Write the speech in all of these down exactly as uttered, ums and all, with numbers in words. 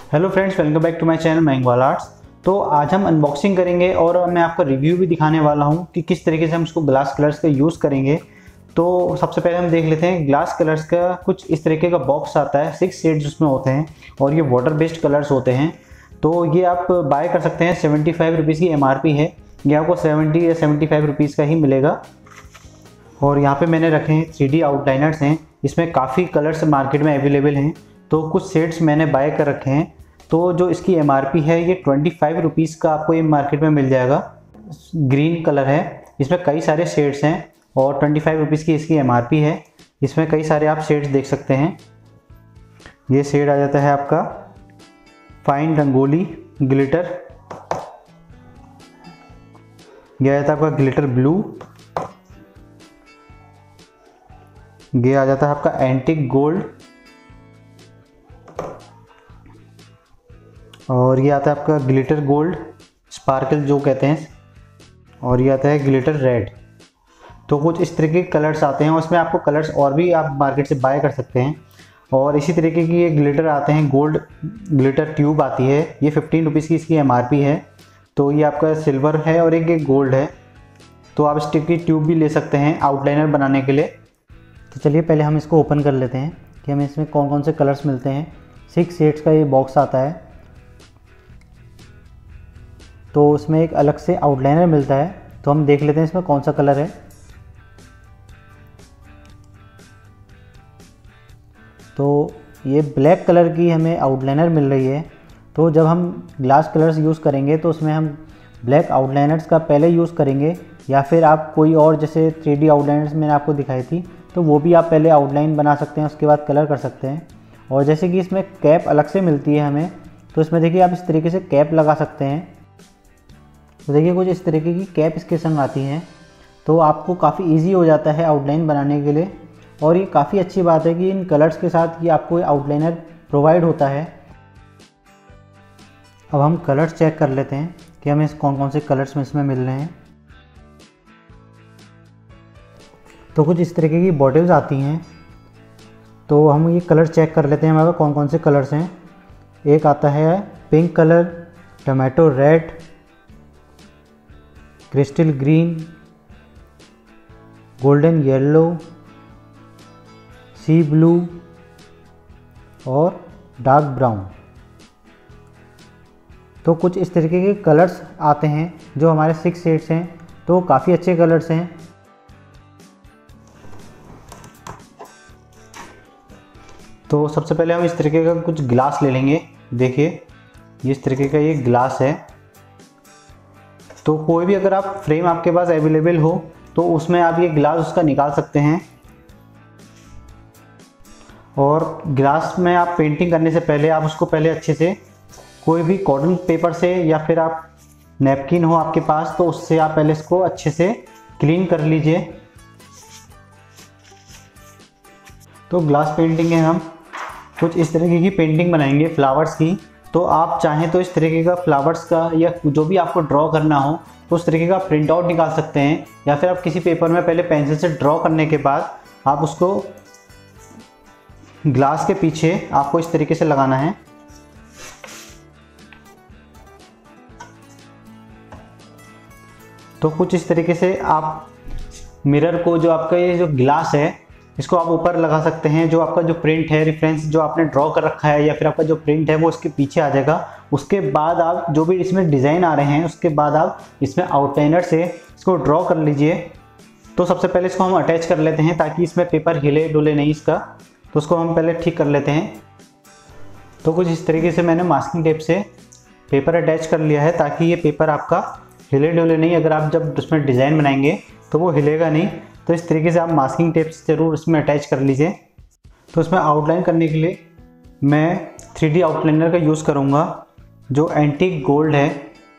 Hello friends, welcome back to my channel Mangwal arts. तो आज हम अनबॉक्सिंग करेंगे और मैं आपको रिव्यू भी दिखाने वाला हूं कि किस तरीके से हम इसको ग्लास कलर्स का यूज़ करेंगे। तो सबसे पहले हम देख लेते हैं ग्लास कलर्स का कुछ इस तरीके का बॉक्स आता है। सिक्स शेड्स उसमें होते हैं और ये वाटर बेस्ड कलर्स होते हैं। तो ये आप बाय कर सकते हैं। सेवेंटी फाइव रुपीज़ की एम आर पी है। ये आपको सेवेंटी या सेवेंटी फाइव रुपीज़ का ही मिलेगा। और यहाँ पे मैंने रखे हैं थ्री डी आउटलाइनर्स हैं। इसमें काफ़ी कलर्स मार्केट में अवेलेबल हैं। तो कुछ शेड्स मैंने बाय कर रखे हैं। तो जो इसकी एम आर पी है ये ट्वेंटी फाइव रुपीज़ का आपको ये मार्केट में मिल जाएगा। ग्रीन कलर है, इसमें कई सारे शेड्स हैं और ट्वेंटी फाइव रुपीज़ की इसकी एम आर पी है। इसमें कई सारे आप शेड्स देख सकते हैं। ये शेड आ जाता है आपका फाइन रंगोली ग्लिटर, ये आ जाता है आपका ग्लिटर ब्लू, ये आ जाता है आपका एंटिक गोल्ड, और ये आता है आपका ग्लिटर गोल्ड स्पार्कल जो कहते हैं, और ये आता है ग्लिटर रेड। तो कुछ इस तरीके के कलर्स आते हैं और इसमें आपको कलर्स और भी आप मार्केट से बाय कर सकते हैं। और इसी तरीके की ये ग्लिटर आते हैं, गोल्ड ग्लिटर ट्यूब आती है। ये फिफ्टीन रुपीज़ की इसकी एम आर पी है। तो ये आपका सिल्वर है और एक ये गोल्ड है। तो आप स्टिक की ट्यूब भी ले सकते हैं आउटलाइनर बनाने के लिए। तो चलिए पहले हम इसको ओपन कर लेते हैं कि हमें इसमें कौन कौन से कलर्स मिलते हैं। सिक्स शेड्स का ये बॉक्स आता है। तो उसमें एक अलग से आउटलाइनर मिलता है। तो हम देख लेते हैं इसमें कौन सा कलर है। तो ये ब्लैक कलर की हमें आउटलाइनर मिल रही है। तो जब हम ग्लास कलर्स यूज़ करेंगे तो उसमें हम ब्लैक आउटलाइनर्स का पहले यूज़ करेंगे, या फिर आप कोई और जैसे थ्री डी आउटलाइनर्स मैंने आपको दिखाई थी तो वो भी आप पहले आउटलाइन बना सकते हैं, उसके बाद कलर कर सकते हैं। और जैसे कि इसमें कैप अलग से मिलती है हमें, तो इसमें देखिए आप इस तरीके से कैप लगा सकते हैं। तो देखिए कुछ इस तरीके की कैप इसके संग आती हैं। तो आपको काफ़ी इजी हो जाता है आउटलाइन बनाने के लिए। और ये काफ़ी अच्छी बात है कि इन कलर्स के साथ ये आपको आउटलाइनर प्रोवाइड होता है। अब हम कलर्स चेक कर लेते हैं कि हमें कौन कौन से कलर्स में इसमें मिल रहे हैं। तो कुछ इस तरीके की बॉटल्स आती हैं। तो हम ये कलर चेक कर लेते हैं हमारे कौन कौन से कलर्स हैं। एक आता है pink colour, tomato red, crystal green, golden yellow, sea blue और डार्क ब्राउन। तो कुछ इस तरीके के कलर्स आते हैं जो हमारे सिक्स शेड्स हैं। तो काफ़ी अच्छे कलर्स हैं। तो सबसे पहले हम इस तरीके का कुछ ग्लास ले लेंगे। देखिए ये इस तरीके का ये ग्लास है। तो कोई भी अगर आप फ्रेम आपके पास अवेलेबल हो तो उसमें आप ये ग्लास उसका निकाल सकते हैं। और ग्लास में आप पेंटिंग करने से पहले आप उसको पहले अच्छे से कोई भी कॉटन पेपर से या फिर आप नैपकिन हो आपके पास तो उससे आप पहले इसको अच्छे से क्लीन कर लीजिए। तो ग्लास पेंटिंग है, हम कुछ इस तरीके की पेंटिंग बनाएंगे फ्लावर्स की। तो आप चाहें तो इस तरीके का फ्लावर्स का या जो भी आपको ड्रॉ करना हो तो उस तरीके का प्रिंट आउट निकाल सकते हैं, या फिर आप किसी पेपर में पहले पेंसिल से ड्रॉ करने के बाद आप उसको ग्लास के पीछे आपको इस तरीके से लगाना है। तो कुछ इस तरीके से आप मिरर को, जो आपका ये जो ग्लास है, इसको आप ऊपर लगा सकते हैं। जो आपका जो प्रिंट है, रेफरेंस जो आपने ड्रॉ कर रखा है या फिर आपका जो प्रिंट है वो इसके पीछे आ जाएगा। उसके बाद आप जो भी इसमें डिज़ाइन आ रहे हैं उसके बाद आप इसमें आउटलाइनर से इसको ड्रॉ कर लीजिए। तो सबसे पहले इसको हम अटैच कर लेते हैं ताकि इसमें पेपर हिले डुले नहीं इसका। तो उसको हम पहले ठीक कर लेते हैं। तो कुछ इस तरीके से मैंने मास्किंग टेप से पेपर अटैच कर लिया है ताकि ये पेपर आपका हिले डुले नहीं। अगर आप जब उसमें डिज़ाइन बनाएंगे तो वो हिलेगा नहीं। तो इस तरीके से आप मास्किंग टेप से ज़रूर इसमें अटैच कर लीजिए। तो इसमें आउटलाइन करने के लिए मैं थ्री डी आउटलाइनर का यूज़ करूँगा जो एंटीक गोल्ड है।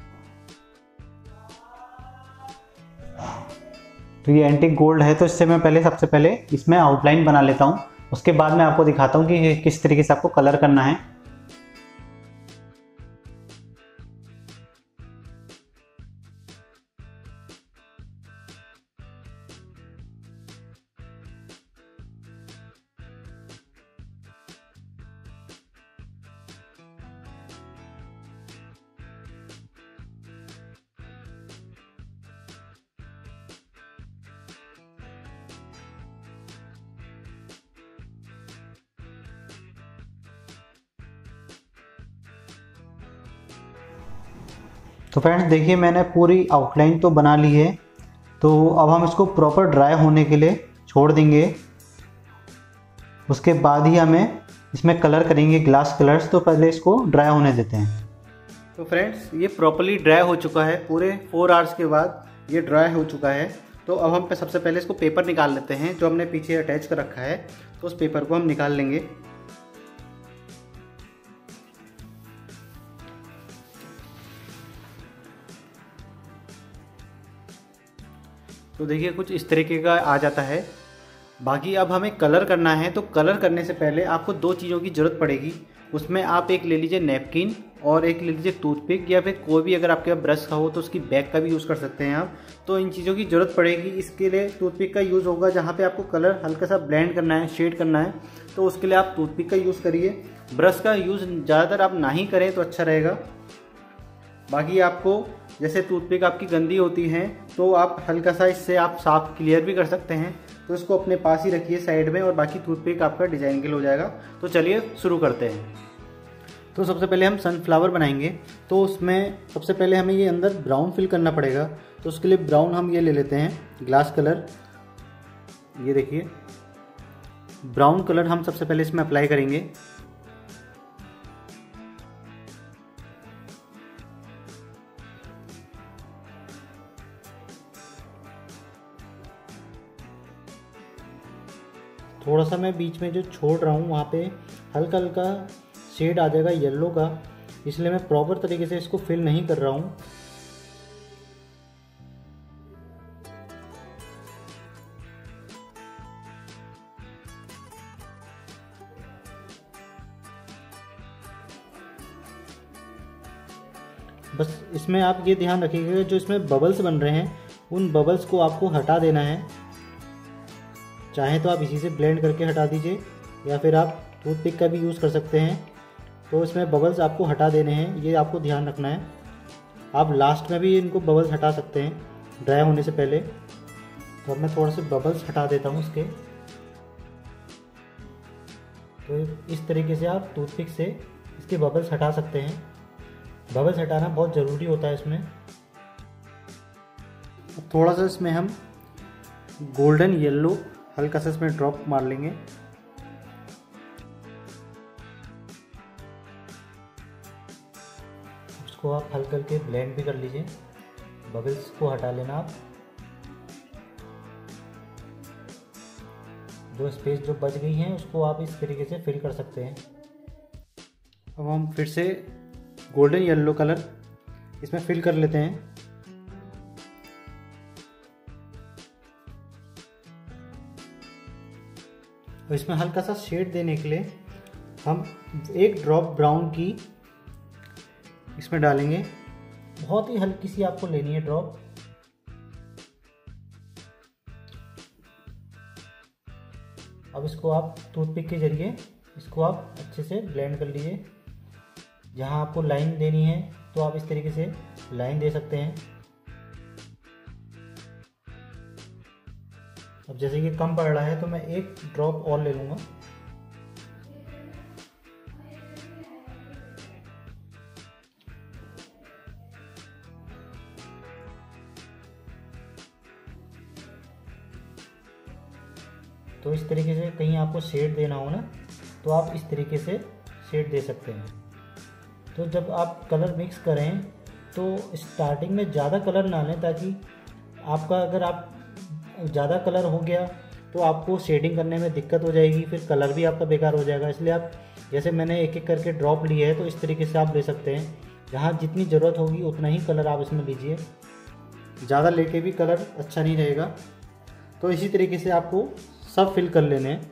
तो ये एंटीक गोल्ड है, तो इससे मैं पहले सबसे पहले इसमें आउटलाइन बना लेता हूँ। उसके बाद मैं आपको दिखाता हूँ कि किस तरीके से आपको कलर करना है। तो फ्रेंड्स देखिए मैंने पूरी आउटलाइन तो बना ली है। तो अब हम इसको प्रॉपर ड्राई होने के लिए छोड़ देंगे। उसके बाद ही हमें इसमें कलर करेंगे ग्लास कलर्स। तो पहले इसको ड्राई होने देते हैं। तो फ्रेंड्स ये प्रॉपर्ली ड्राई हो चुका है। पूरे फोर आवर्स के बाद ये ड्राई हो चुका है। तो अब हम सबसे पहले इसको पेपर निकाल लेते हैं जो हमने पीछे अटैच कर रखा है। तो उस पेपर को हम निकाल लेंगे। तो देखिए कुछ इस तरीके का आ जाता है। बाकी अब हमें कलर करना है। तो कलर करने से पहले आपको दो चीज़ों की ज़रूरत पड़ेगी। उसमें आप एक ले लीजिए नैपकिन और एक ले लीजिए टूथपिक, या फिर कोई भी अगर आपके पास ब्रश का हो तो उसकी बैग का भी यूज़ कर सकते हैं आप। तो इन चीज़ों की ज़रूरत पड़ेगी। इसके लिए टूथपिक का यूज़ होगा जहाँ पे आपको कलर हल्का सा ब्लेंड करना है, शेड करना है, तो उसके लिए आप टूथपिक का यूज़ करिए। ब्रश का यूज़ ज़्यादातर आप ना ही करें तो अच्छा रहेगा। बाकी आपको जैसे टूथपिक आपकी गंदी होती है तो आप हल्का सा इससे आप साफ क्लियर भी कर सकते हैं। तो इसको अपने पास ही रखिए साइड में, और बाकी टूथपिक आपका डिजाइन के लिए हो जाएगा। तो चलिए शुरू करते हैं। तो सबसे पहले हम सनफ्लावर बनाएंगे। तो उसमें सबसे पहले हमें ये अंदर ब्राउन फिल करना पड़ेगा। तो उसके लिए ब्राउन हम ये ले लेते हैं ग्लास कलर। ये देखिए ब्राउन कलर हम सबसे पहले इसमें अप्लाई करेंगे। थोड़ा सा मैं बीच में जो छोड़ रहा हूँ वहाँ पे हल्का हल्का शेड आ जाएगा येलो का, इसलिए मैं प्रॉपर तरीके से इसको फिल नहीं कर रहा हूँ। बस इसमें आप ये ध्यान रखिएगा जो इसमें बबल्स बन रहे हैं उन बबल्स को आपको हटा देना है। चाहे तो आप इसी से ब्लेंड करके हटा दीजिए, या फिर आप टूथपिक का भी यूज़ कर सकते हैं। तो इसमें बबल्स आपको हटा देने हैं, ये आपको ध्यान रखना है। आप लास्ट में भी इनको बबल्स हटा सकते हैं ड्राई होने से पहले। तो अब मैं थोड़ा सा बबल्स हटा देता हूँ इसके। तो इस तरीके से आप टूथपिक से इसके बबल्स हटा सकते हैं। बबल्स हटाना बहुत ज़रूरी होता है इसमें। थोड़ा सा इसमें हम गोल्डन येलो हल्का सा इसमें ड्रॉप मार लेंगे। इसको आप हल्का हल्के ब्लेंड भी कर लीजिए। बबल्स को हटा लेना आप। जो स्पेस जो बच गई है उसको आप इस तरीके से फिल कर सकते हैं। अब हम फिर से गोल्डन येलो कलर इसमें फिल कर लेते हैं। और इसमें हल्का सा शेड देने के लिए हम एक ड्रॉप ब्राउन की इसमें डालेंगे। बहुत ही हल्की सी आपको लेनी है ड्रॉप। अब इसको आप टूथपिक के जरिए इसको आप अच्छे से ब्लेंड कर लीजिए। जहाँ आपको लाइन देनी है तो आप इस तरीके से लाइन दे सकते हैं। अब जैसे कि कम पड़ रहा है तो मैं एक ड्रॉप और ले लूँगा। तो इस तरीके से कहीं आपको शेड देना हो ना तो आप इस तरीके से शेड दे सकते हैं। तो जब आप कलर मिक्स करें तो स्टार्टिंग में ज़्यादा कलर ना लें, ताकि आपका अगर आप ज़्यादा कलर हो गया तो आपको शेडिंग करने में दिक्कत हो जाएगी, फिर कलर भी आपका बेकार हो जाएगा। इसलिए आप जैसे मैंने एक एक करके ड्रॉप लिए है तो इस तरीके से आप ले सकते हैं। जहाँ जितनी ज़रूरत होगी उतना ही कलर आप इसमें लीजिए। ज़्यादा लेके भी कलर अच्छा नहीं रहेगा। तो इसी तरीके से आपको सब फिल कर लेने हैं।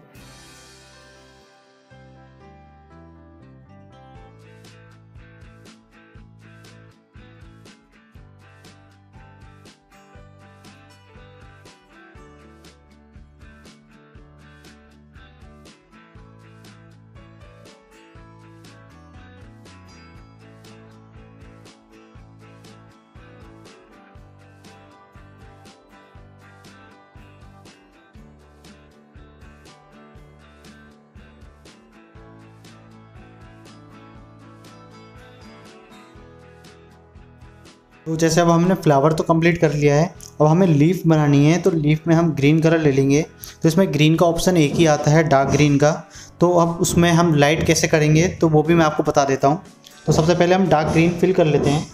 तो जैसे अब हमने फ्लावर तो कंप्लीट कर लिया है, अब हमें लीफ बनानी है। तो लीफ में हम ग्रीन कलर ले लेंगे। तो इसमें ग्रीन का ऑप्शन एक ही आता है, डार्क ग्रीन का। तो अब उसमें हम लाइट कैसे करेंगे तो वो भी मैं आपको बता देता हूँ। तो सबसे पहले हम डार्क ग्रीन फिल कर लेते हैं।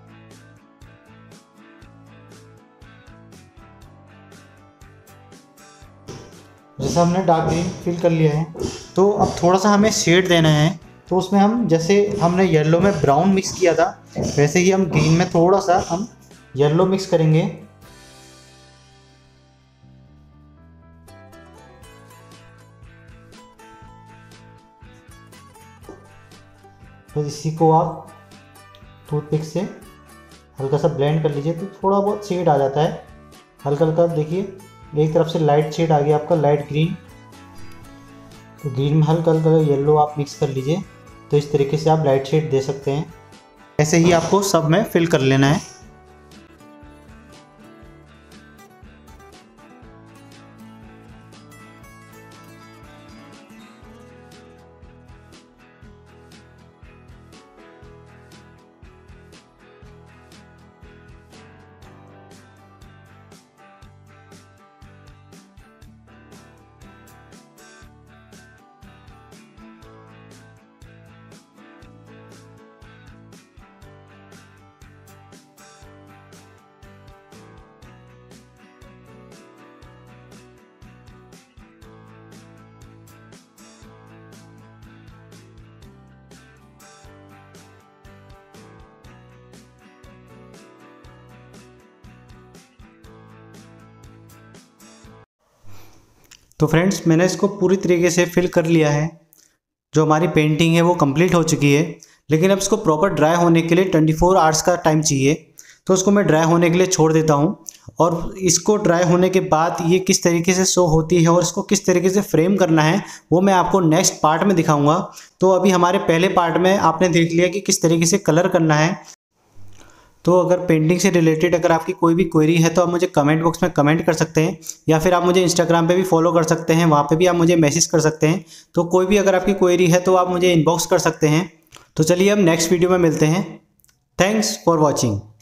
जैसे हमने डार्क ग्रीन फिल कर लिया है, तो अब थोड़ा सा हमें शेड देना है। तो उसमें हम जैसे हमने येलो में ब्राउन मिक्स किया था, वैसे ही हम ग्रीन में थोड़ा सा हम येलो मिक्स करेंगे। तो इसी को आप टूथपिक से हल्का सा ब्लेंड कर लीजिए, तो थोड़ा बहुत शेड आ जाता है हल्का हल्का। देखिए एक तरफ से लाइट शेड आ गया आपका, लाइट ग्रीन। तो ग्रीन में हल्का हल्का येलो आप मिक्स कर लीजिए। तो इस तरीके से आप लाइट शेड दे सकते हैं। ऐसे ही आपको सब में फिल कर लेना है। तो फ्रेंड्स मैंने इसको पूरी तरीके से फिल कर लिया है। जो हमारी पेंटिंग है वो कंप्लीट हो चुकी है, लेकिन अब इसको प्रॉपर ड्राई होने के लिए चौबीस आवर्स का टाइम चाहिए। तो उसको मैं ड्राई होने के लिए छोड़ देता हूँ, और इसको ड्राई होने के बाद ये किस तरीके से शो होती है और इसको किस तरीके से फ्रेम करना है वो मैं आपको नेक्स्ट पार्ट में दिखाऊंगा। तो अभी हमारे पहले पार्ट में आपने देख लिया कि किस तरीके से कलर करना है। तो अगर पेंटिंग से रिलेटेड अगर आपकी कोई भी क्वेरी है तो आप मुझे कमेंट बॉक्स में कमेंट कर सकते हैं, या फिर आप मुझे इंस्टाग्राम पे भी फॉलो कर सकते हैं, वहाँ पे भी आप मुझे मैसेज कर सकते हैं। तो कोई भी अगर आपकी क्वेरी है तो आप मुझे इनबॉक्स कर सकते हैं। तो चलिए अब नेक्स्ट वीडियो में मिलते हैं। Thanks for watching.